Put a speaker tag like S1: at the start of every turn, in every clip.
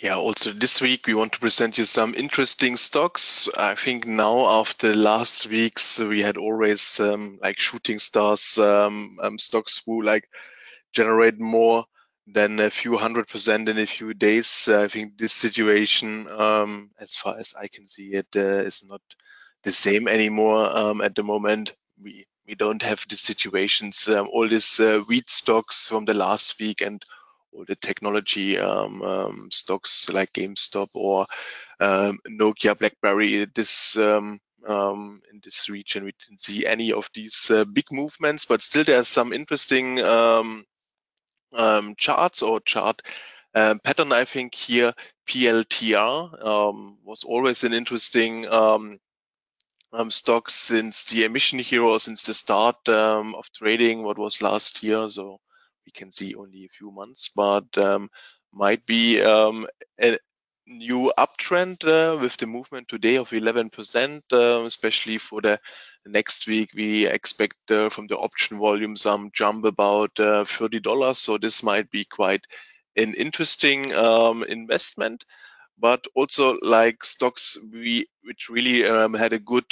S1: Yeah, also this week we want to present you some interesting stocks. I think now after last weeks we had always like shooting stars stocks who like generate more than a few 100% in a few days. I think this situation, as far as I can see it, is not the same anymore at the moment. We don't have the situations, all these wheat stocks from the last week and all the technology stocks like GameStop or Nokia, BlackBerry. In this region, we didn't see any of these big movements, but still there's some interesting charts or chart pattern. I think here PLTR was always an interesting stock since the emission hero, since the start of trading, what was last year. So we can see only a few months, but might be a new uptrend with the movement today of 11%, especially for the next week. We expect from the option volume some jump about $30. So this might be quite an interesting investment, but also like stocks which really had a good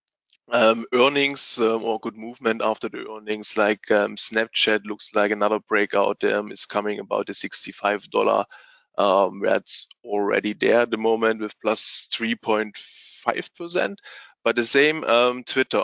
S1: earnings or good movement after the earnings, like Snapchat looks like another breakout is coming about the $65. Where it's already there at the moment with plus 3.5%. But the same Twitter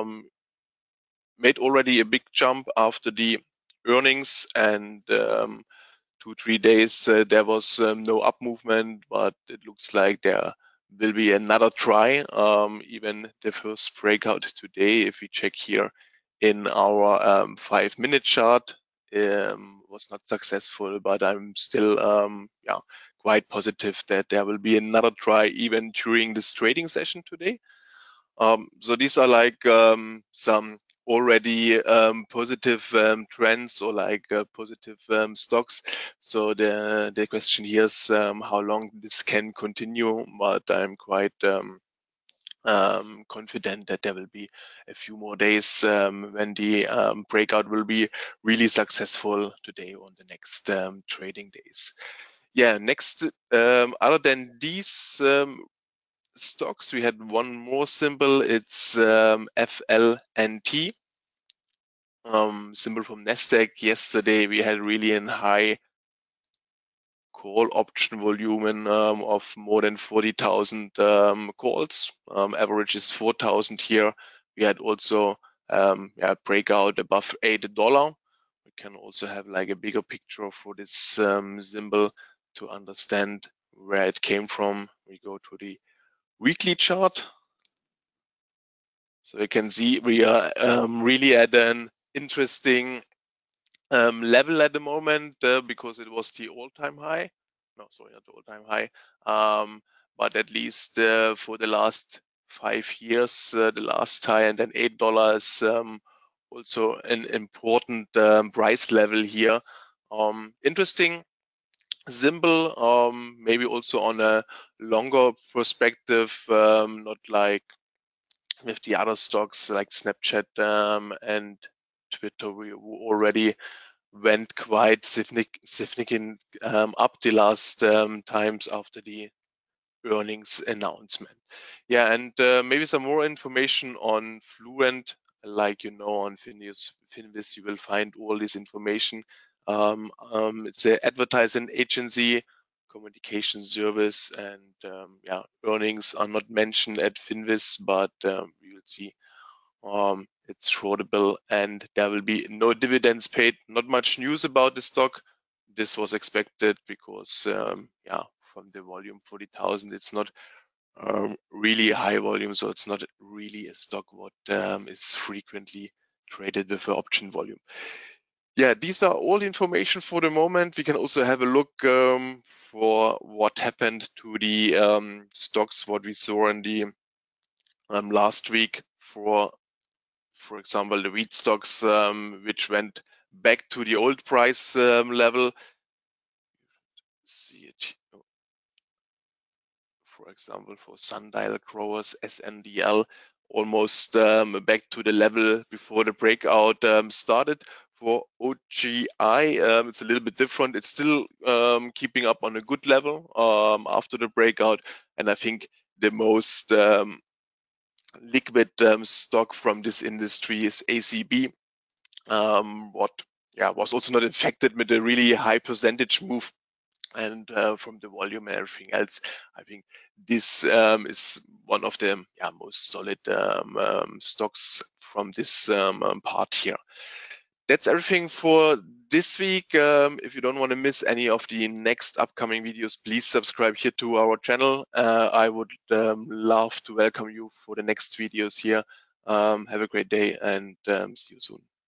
S1: made already a big jump after the earnings, and 2-3 days there was no up movement, but it looks like there will be another try. Even the first breakout today, if we check here in our 5-minute chart, was not successful, but I'm still quite positive that there will be another try even during this trading session today. So these are like some already positive trends or like positive stocks. So the question here is how long this can continue, but I'm quite confident that there will be a few more days when the breakout will be really successful today on the next trading days. Yeah, next, other than these stocks, we had one more symbol. It's FLNT, symbol from Nasdaq. Yesterday we had really a high call option volume of more than 40,000 calls. Average is 4,000 here. We had also breakout above $8. We can also have like a bigger picture for this symbol to understand where it came from. We go to the weekly chart. So you can see we are really at an interesting level at the moment because it was the all-time high. No, sorry, not the all-time high. But at least for the last 5 years, the last high, and then $8 is also an important price level here. Interesting symbol, maybe also on a longer perspective, not like with the other stocks like Snapchat and Twitter. We already went quite significant up the last times after the earnings announcement. Yeah, and maybe some more information on Fluent, like you know, on Finviz, you will find all this information. It's an advertising agency, communication service, and earnings are not mentioned at Finviz, but we will see it's shortable and there will be no dividends paid. Not much news about the stock. This was expected because from the volume 40,000, it's not really high volume, so it's not really a stock what is frequently traded with the option volume. Yeah, these are all the information for the moment. We can also have a look for what happened to the stocks, what we saw in the last week for example, the wheat stocks, which went back to the old price level. See it, for example, for sundial growers, SNDL, almost back to the level before the breakout started. For OGI, it's a little bit different. It's still keeping up on a good level after the breakout, and I think the most liquid stock from this industry is ACB. What was also not affected with a really high percentage move, and from the volume and everything else, I think this is one of the most solid stocks from this part here. That's everything for this week. If you don't want to miss any of the next upcoming videos, please subscribe here to our channel. I would love to welcome you for the next videos here. Have a great day and see you soon.